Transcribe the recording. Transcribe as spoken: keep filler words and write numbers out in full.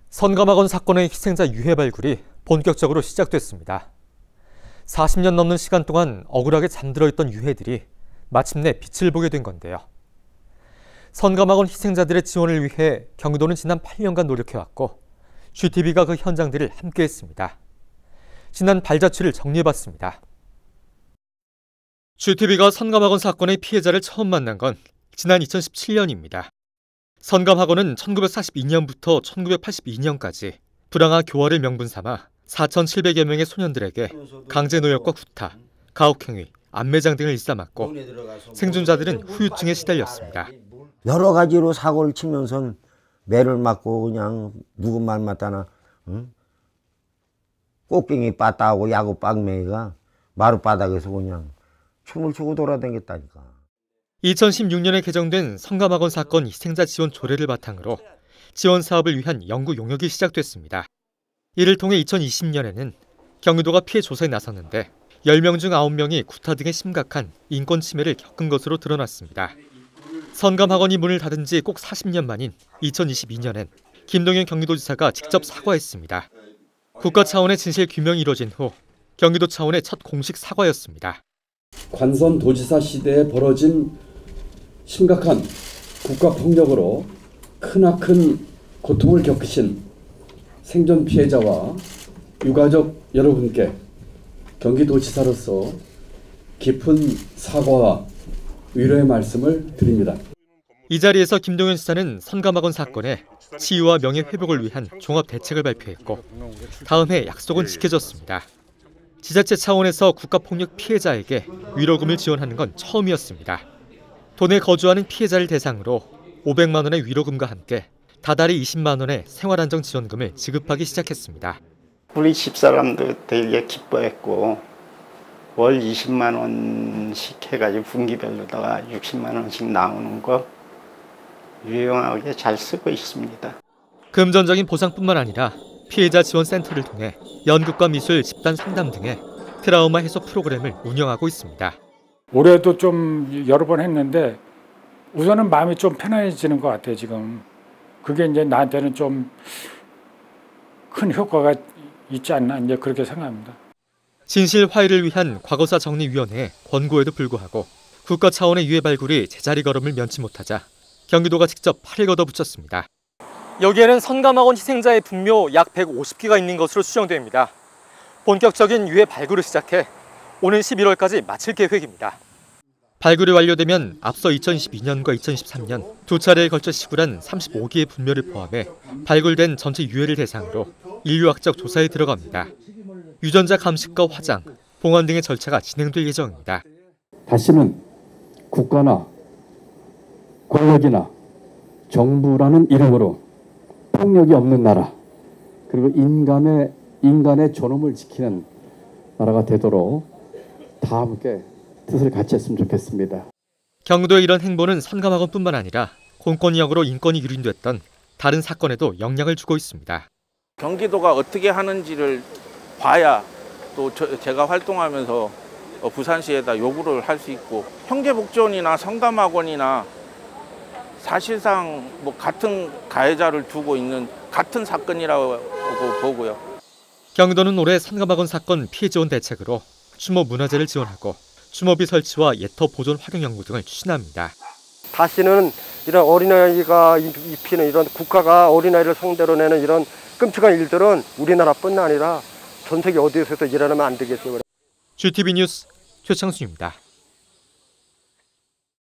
선감학원 사건의 희생자 유해 발굴이 본격적으로 시작됐습니다. 사십 년 넘는 시간 동안 억울하게 잠들어 있던 유해들이 마침내 빛을 보게 된 건데요. 선감학원 희생자들의 지원을 위해 경기도는 지난 팔 년간 노력해왔고 지티비가 그 현장들을 함께했습니다. 지난 발자취를 정리해봤습니다. 지티비가 선감학원 사건의 피해자를 처음 만난 건 지난 이천십칠 년입니다. 선감학원은 천구백사십이 년부터 천구백팔십이 년까지 불황화 교화를 명분 삼아 사천칠백여 명의 소년들에게 강제노역과 구타, 가혹행위, 암매장 등을 일삼았고 생존자들은 후유증에 시달렸습니다. 여러 가지로 사고를 치면서 매를 맞고 그냥 누구 말 맞다나 응? 꽃갱이 빠따하고 야구 빵맹이가 마룻바닥에서 그냥 춤을 추고 돌아다녔다니까. 이천십육 년에 개정된 선감학원 사건 희생자 지원 조례를 바탕으로 지원 사업을 위한 연구 용역이 시작됐습니다. 이를 통해 이천이십 년에는 경기도가 피해 조사에 나섰는데 열 명 중 아홉 명이 구타 등의 심각한 인권 침해를 겪은 것으로 드러났습니다. 선감학원이 문을 닫은 지 꼭 사십 년 만인 이천이십이 년엔 김동연 경기도지사가 직접 사과했습니다. 국가 차원의 진실 규명이 이뤄진 후 경기도 차원의 첫 공식 사과였습니다. 관선 도지사 시대에 벌어진 심각한 국가폭력으로 크나큰 고통을 겪으신 생존 피해자와 유가족 여러분께 경기도지사로서 깊은 사과와 위로의 말씀을 드립니다. 이 자리에서 김동연 지사는 선감학원 사건의 치유와 명예 회복을 위한 종합 대책을 발표했고 다음 해 약속은 지켜졌습니다. 지자체 차원에서 국가폭력 피해자에게 위로금을 지원하는 건 처음이었습니다. 도내 거주하는 피해자를 대상으로 오백만 원의 위로금과 함께 다달이 이십만 원의 생활안정지원금을 지급하기 시작했습니다. 우리 집사람도 되게 기뻐했고 월 이십만 원씩 해가지고 분기별로다가 육십만 원씩 나오는 거 유용하게 잘 쓰고 있습니다. 금전적인 보상뿐만 아니라 피해자 지원 센터를 통해 연극과 미술, 집단 상담 등의 트라우마 해소 프로그램을 운영하고 있습니다. 올해도 좀 여러 번 했는데 우선은 마음이 좀 편안해지는 것 같아요. 지금 그게 이제 나한테는 좀 큰 효과가 있지 않나 이제 그렇게 생각합니다. 진실 화해를 위한 과거사 정리위원회의 권고에도 불구하고 국가 차원의 유해 발굴이 제자리 걸음을 면치 못하자 경기도가 직접 팔을 걷어붙였습니다. 여기에는 선감학원 희생자의 분묘 약 백오십 개가 있는 것으로 추정됩니다. 본격적인 유해 발굴을 시작해 오는 십일월까지 마칠 계획입니다. 발굴이 완료되면 앞서 이천이십이 년과 이천이십삼 년 두 차례에 걸쳐 시굴한 삼십오 개의 분묘를 포함해 발굴된 전체 유해를 대상으로 인류학적 조사에 들어갑니다. 유전자 감식과 화장, 봉헌 등의 절차가 진행될 예정입니다. 다시는 국가나 권력이나 정부라는 이름으로 폭력이 없는 나라, 그리고 인간의, 인간의 존엄을 지키는 나라가 되도록 다 함께 뜻을 같이 했으면 좋겠습니다. 경기도의 이런 행보는 선감학원뿐만 아니라 공권력으로 인권이 유린됐던 다른 사건에도 영향을 주고 있습니다. 경기도가 어떻게 하는지를 봐야 또 저, 제가 활동하면서 부산시에다 요구를 할 수 있고 형제복지원이나 선감학원이나 사실상 뭐 같은 가해자를 두고 있는 같은 사건이라고 보고요. 경기도는 올해 선감학원 사건 피해 지원 대책으로 추모 문화재를 지원하고 추모비 설치와 예터 보존 활용 연구 등을 추진합니다. 다시는 이런 어린아이가 입히는 이런 국가가 어린아이를 상대로 내는 이런 끔찍한 일들은 우리나라뿐 아니라 전 세계 어디에서도 일어나면 안 되겠어요. 지티비 뉴스 최창수입니다.